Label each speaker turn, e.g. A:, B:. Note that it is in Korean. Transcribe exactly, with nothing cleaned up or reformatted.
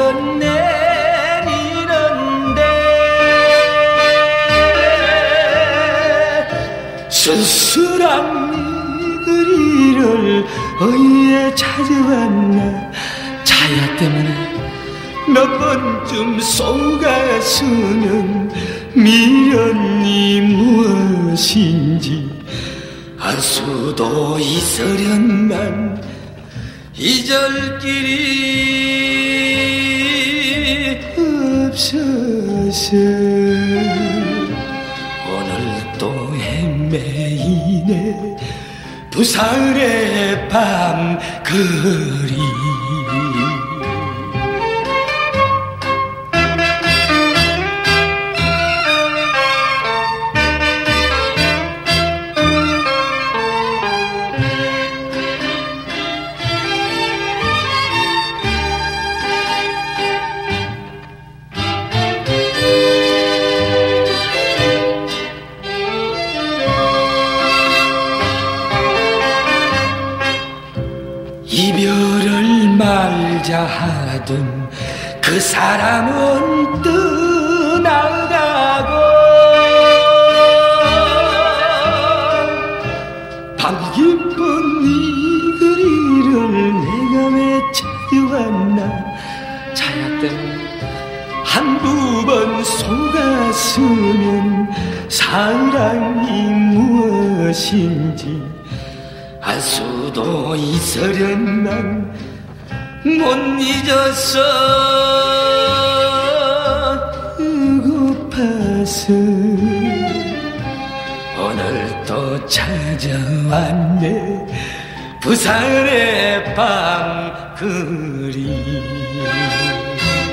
A: 흘러내리는데 쓸쓸한 이 거리를 어디에 찾아왔나. 차야 때문에 몇 번쯤 속아서는 미련이 무엇인지 알 수도 있으련만 잊을 길이 없어서 오늘 또 헤매이네 부산의 밤거리. 이별을 말자 하던 그 사람은 떠나가고 밤 깊은 이 거리를 내가 왜 찾아왔나. 차야 때문에 한두 번 속았으면 사랑이 무엇인지 알 수도 있으련만 못 잊었어. 고파서 오늘 또 찾아왔네 부산의 밤거리.